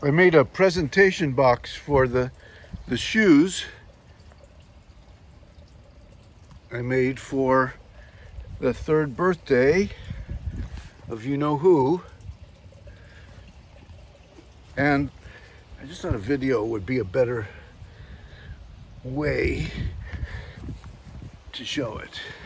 I made a presentation box for the shoes I made for the 3rd birthday of you-know-who. And I just thought a video would be a better way to show it.